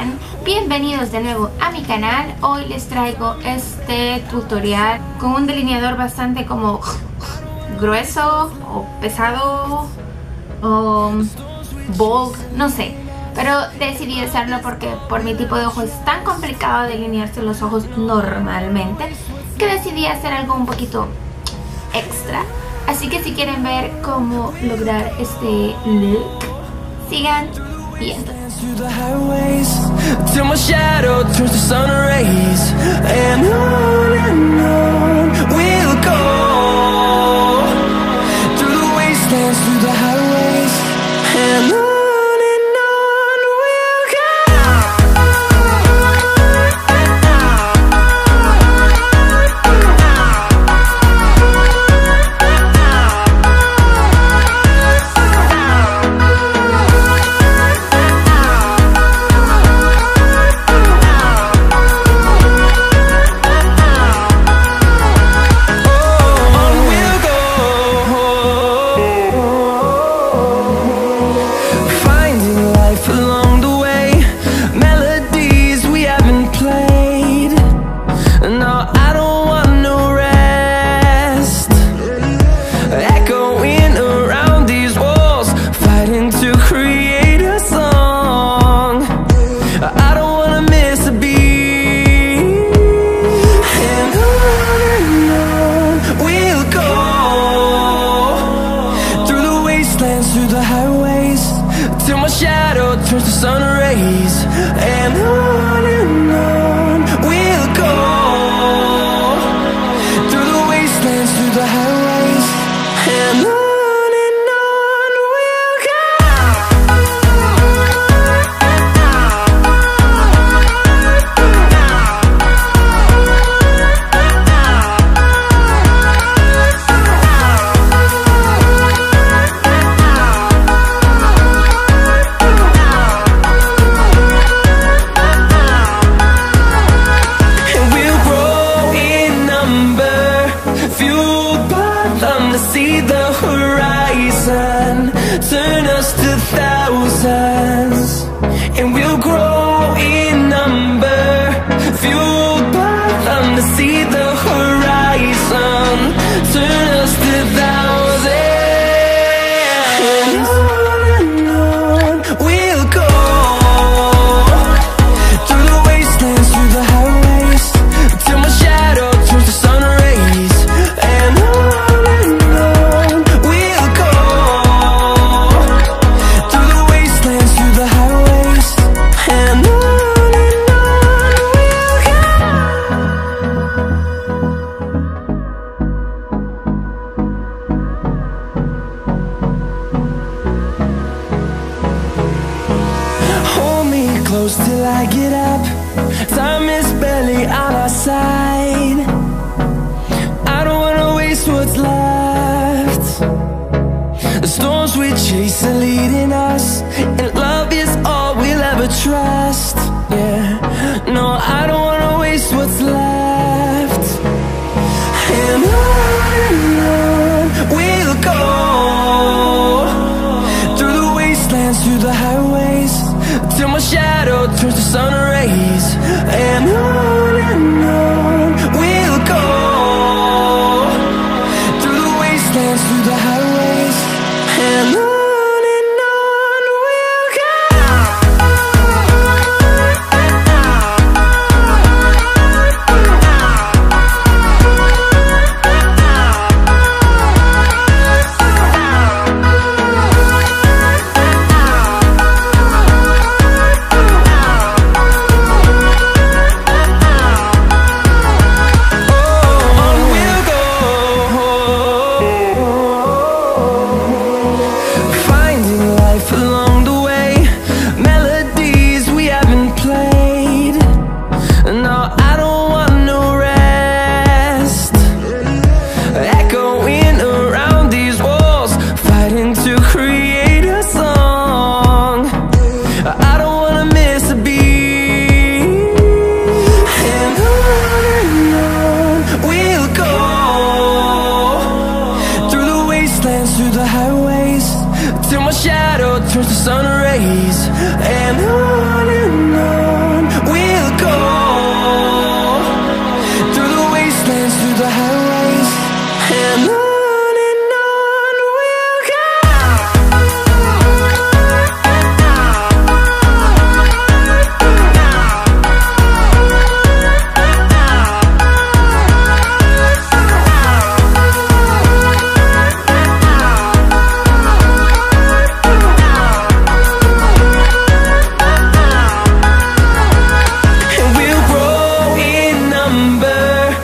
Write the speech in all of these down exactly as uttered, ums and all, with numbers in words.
están? Bienvenidos de nuevo a mi canal. Hoy les traigo este tutorial con un delineador bastante como grueso o pesado o bold, no sé, pero decidí hacerlo porque por mi tipo de ojo es tan complicado delinearse los ojos normalmente que decidí hacer algo un poquito extra. Así que si quieren ver cómo lograr este look, sigan viendo. Till my shadow turns to sun rays, and on and on we'll go, through the wastelands, through the highways, and on. See the horizon, turn us to thousands, and we'll grow in number, fueled by them to see the horizon, turn us to thousands, and on and on we'll go, through the wastelands, through the highways, till my shadow turns to sun rays, and on.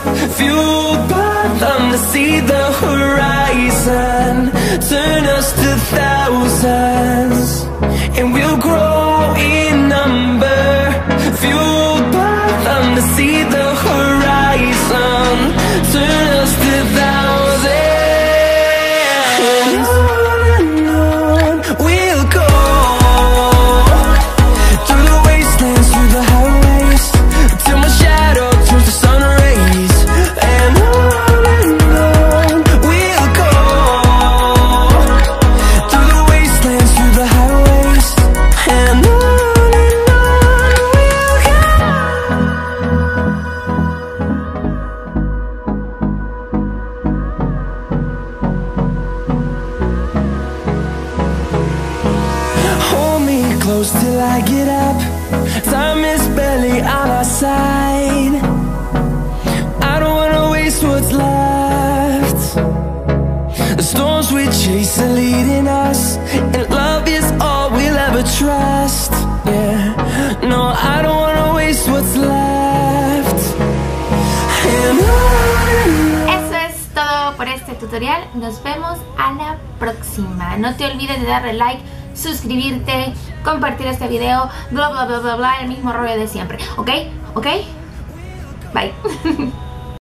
fueled by them to see the horizon, turn us to thousands, and we'll grow in number, fueled by them to see the horizon, turn us to thousands, and on and on we'll go, through the wastelands, through the highways, till my shadow turns to sun rays, and on and on we'll go, through the wastelands, through the highways, and on and on we'll go. Hold me close till I get up, time is barely on our side, I don't wanna waste what's left, the storms we chase are leading us, and love is all we'll ever trust, yeah, no, I don't wanna waste what's left, and on. Eso es todo por este tutorial. Nos vemos a la próxima. No te olvides de darle like, suscribirte, compartir este video, bla bla bla bla bla, el mismo rollo de siempre. ¿Ok? ¿Ok? Bye.